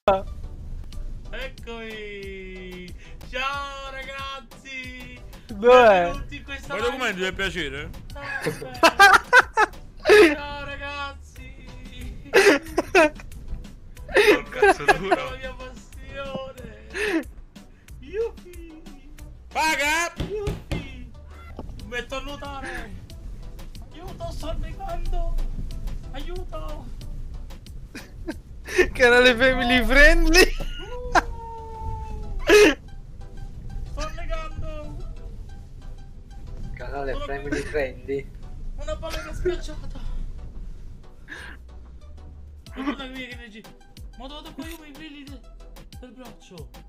Eccomi! Ciao ragazzi! Dov'è? Benvenuti in questa Ma documenti è piacere? Ciao ragazzi! Col cazzo Questa è la duro. mia passione! Yuppie! Paga! Yuppie! Mi metto a nuotare! Aiuto, sto annegando! Aiuto! Canale family friendly. Sto annegando! Canale family friendly. Una balena schiacciata! Guarda che mi energia! Ma dove qua io mi brilli del braccio!